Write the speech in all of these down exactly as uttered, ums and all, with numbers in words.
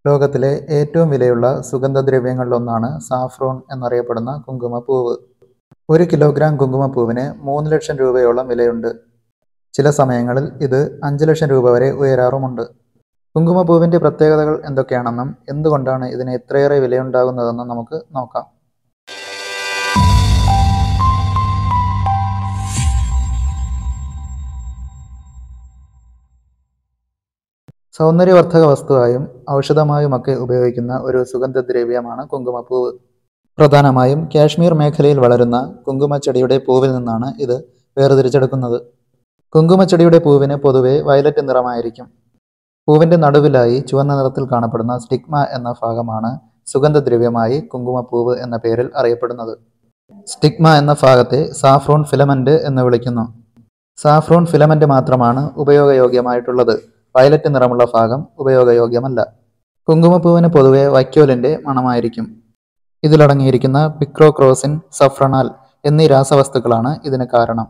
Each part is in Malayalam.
ലോകത്തിലെ ഏറ്റവും വിലയുള്ള സുഗന്ധദ്രവ്യങ്ങളിലൊന്നാണ് സാഫ്രോൺ എന്നറിയപ്പെടുന്ന കുങ്കുമപ്പൂവ്. ഒരു കിലോഗ്രാം കുങ്കുമപ്പൂവിന് മൂന്ന് ലക്ഷം രൂപയോളം വിലയുണ്ട്. ചില സമയങ്ങളിൽ ഇത് അഞ്ച് ലക്ഷം രൂപ വരെ ഉയരാറുമുണ്ട്. കുങ്കുമപ്പൂവിൻ്റെ പ്രത്യേകതകൾ എന്തൊക്കെയാണെന്നും എന്തുകൊണ്ടാണ് ഇതിന് ഇത്രയേറെ വിലയുണ്ടാകുന്നതെന്നും നമുക്ക് നോക്കാം. സൗന്ദര്യവർദ്ധക വസ്തുവായും ഔഷധമായുമൊക്കെ ഉപയോഗിക്കുന്ന ഒരു സുഗന്ധദ്രവ്യമാണ് കുങ്കുമപ്പൂവ്. പ്രധാനമായും കാശ്മീർ മേഖലയിൽ വളരുന്ന കുങ്കുമച്ചെടിയുടെ പൂവിൽ നിന്നാണ് ഇത് വേർതിരിച്ചെടുക്കുന്നത്. കുങ്കുമച്ചെടിയുടെ പൂവിന് പൊതുവെ വയലറ്റ് നിറമായിരിക്കും. പൂവിൻ്റെ നടുവിലായി ചുവന്ന നിറത്തിൽ കാണപ്പെടുന്ന സ്റ്റിഗ്മ എന്ന ഭാഗമാണ് സുഗന്ധദ്രവ്യമായി കുങ്കുമപ്പൂവ് എന്ന പേരിൽ അറിയപ്പെടുന്നത്. സ്റ്റിഗ്മ എന്ന ഭാഗത്തെ സാഫ്രോൺ ഫിലമെന്റ് എന്ന് വിളിക്കുന്നു. സാഫ്രോൺ ഫിലമെന്റ് മാത്രമാണ് ഉപയോഗയോഗ്യമായിട്ടുള്ളത്. വയലറ്റ് നിറമുള്ള ഭാഗം ഉപയോഗയോഗ്യമല്ല. കുങ്കുമപ്പൂവിന് പൊതുവെ വൈക്കോലിൻ്റെ മണമായിരിക്കും. ഇതിലടങ്ങിയിരിക്കുന്ന പിക്രോക്രോസിൻ, സഫ്രണാൽ എന്നീ രാസവസ്തുക്കളാണ് ഇതിന് കാരണം.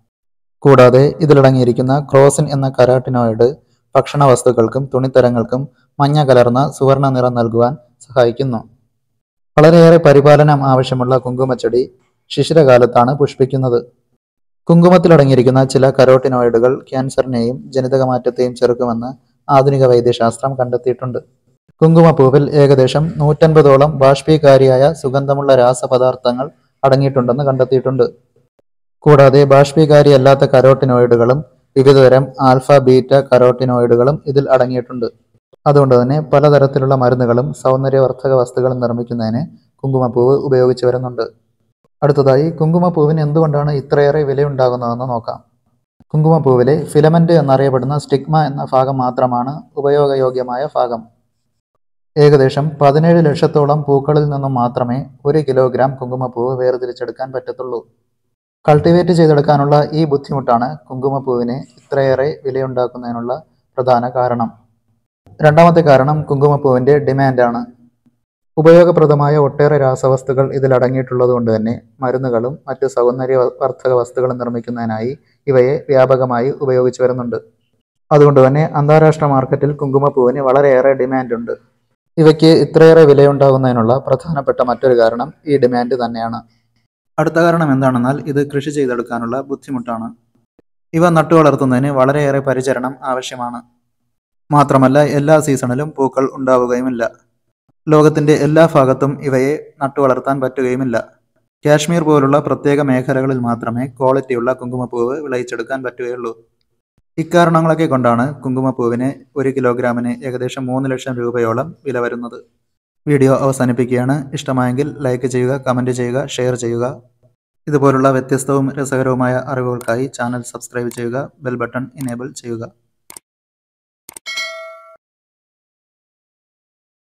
കൂടാതെ ഇതിലടങ്ങിയിരിക്കുന്ന ക്രോസിൻ എന്ന കരാട്ടിനോയിഡ് ഭക്ഷണ വസ്തുക്കൾക്കും തുണിത്തരങ്ങൾക്കും മഞ്ഞ കലർന്ന സുവർണ്ണ നിറം നൽകുവാൻ സഹായിക്കുന്നു. വളരെയേറെ പരിപാലനം ആവശ്യമുള്ള കുങ്കുമച്ചെടി ശിശിരകാലത്താണ് പുഷ്പിക്കുന്നത്. കുങ്കുമത്തിലടങ്ങിയിരിക്കുന്ന ചില കരോട്ടിനോയിഡുകൾ ക്യാൻസറിനെയും ജനിതകമാറ്റത്തെയും ചെറുക്കുമെന്ന് ആധുനിക വൈദ്യശാസ്ത്രം കണ്ടെത്തിയിട്ടുണ്ട്. കുങ്കുമപ്പൂവിൽ ഏകദേശം നൂറ്റൻപതോളം ബാഷ്പീകാരിയായ സുഗന്ധമുള്ള രാസപദാർത്ഥങ്ങൾ അടങ്ങിയിട്ടുണ്ടെന്ന് കണ്ടെത്തിയിട്ടുണ്ട്. കൂടാതെ ബാഷ്പീകാരിയല്ലാത്ത കരോട്ടിനോയിഡുകളും വിവിധതരം ആൽഫ ബീറ്റ കരോട്ടിനോയിഡുകളും ഇതിൽ അടങ്ങിയിട്ടുണ്ട്. അതുകൊണ്ട് തന്നെ പലതരത്തിലുള്ള മരുന്നുകളും സൗന്ദര്യവർദ്ധക വസ്തുക്കളും നിർമ്മിക്കുന്നതിന് കുങ്കുമപ്പൂവ് ഉപയോഗിച്ചു വരുന്നുണ്ട്. അടുത്തതായി കുങ്കുമപ്പൂവിന് എന്തുകൊണ്ടാണ് ഇത്രയേറെ വിലയുണ്ടാകുന്നതെന്ന് നോക്കാം. കുങ്കുമപ്പൂവിലെ ഫിലമെന്റ് എന്നറിയപ്പെടുന്ന സ്റ്റിഗ്മ എന്ന ഭാഗം മാത്രമാണ് ഉപയോഗയോഗ്യമായ ഭാഗം. ഏകദേശം പതിനേഴ് ലക്ഷത്തോളം പൂക്കളിൽ നിന്നും മാത്രമേ ഒരു കിലോഗ്രാം കുങ്കുമപ്പൂവ് വേർതിരിച്ചെടുക്കാൻ പറ്റത്തുള്ളൂ. കൾട്ടിവേറ്റ് ചെയ്തെടുക്കാനുള്ള ഈ ബുദ്ധിമുട്ടാണ് കുങ്കുമപ്പൂവിന് ഇത്രയേറെ വിലയുണ്ടാക്കുന്നതിനുള്ള പ്രധാന കാരണം. രണ്ടാമത്തെ കാരണം കുങ്കുമപ്പൂവിൻ്റെ ഡിമാൻഡാണ്. ഉപയോഗപ്രദമായ ഒട്ടേറെ രാസവസ്തുക്കൾ ഇതിൽ അടങ്ങിയിട്ടുള്ളത് കൊണ്ട് തന്നെ മരുന്നുകളും മറ്റ് സൗന്ദര്യവർദ്ധക വസ്തുക്കളും നിർമ്മിക്കുന്നതിനായി ഇവയെ വ്യാപകമായി ഉപയോഗിച്ചു വരുന്നുണ്ട്. അതുകൊണ്ട് തന്നെ അന്താരാഷ്ട്ര മാർക്കറ്റിൽ കുങ്കുമപ്പൂവിന് വളരെയേറെ ഡിമാൻഡുണ്ട്. ഇവയ്ക്ക് ഇത്രയേറെ വിലയുണ്ടാകുന്നതിനുള്ള പ്രധാനപ്പെട്ട മറ്റൊരു കാരണം ഈ ഡിമാൻഡ് തന്നെയാണ്. അടുത്ത കാരണം എന്താണെന്നാൽ ഇത് കൃഷി ചെയ്തെടുക്കാനുള്ള ബുദ്ധിമുട്ടാണ്. ഇവ നട്ടുവളർത്തുന്നതിന് വളരെയേറെ പരിചരണം ആവശ്യമാണ്. മാത്രമല്ല എല്ലാ സീസണിലും പൂക്കൾ ഉണ്ടാവുകയുമില്ല. ലോകത്തിൻ്റെ എല്ലാ ഭാഗത്തും ഇവയെ നട്ടുവളർത്താൻ പറ്റുകയുമില്ല. കാശ്മീർ പോലുള്ള പ്രത്യേക മേഖലകളിൽ മാത്രമേ ക്വാളിറ്റിയുള്ള കുങ്കുമപ്പൂവ് വിളയിച്ചെടുക്കാൻ പറ്റുകയുള്ളൂ. ഇക്കാരണങ്ങളൊക്കെ കൊണ്ടാണ് കുങ്കുമപ്പൂവിന് ഒരു കിലോഗ്രാമിന് ഏകദേശം മൂന്ന് ലക്ഷം രൂപയോളം വില വരുന്നത്. വീഡിയോ അവസാനിപ്പിക്കുകയാണ്. ഇഷ്ടമായെങ്കിൽ ലൈക്ക് ചെയ്യുക, കമൻറ്റ് ചെയ്യുക, ഷെയർ ചെയ്യുക. ഇതുപോലുള്ള വ്യത്യസ്തവും രസകരവുമായ അറിവുകൾക്കായി ചാനൽ സബ്സ്ക്രൈബ് ചെയ്യുക, ബെൽ ബട്ടൺ ഇനേബിൾ ചെയ്യുക.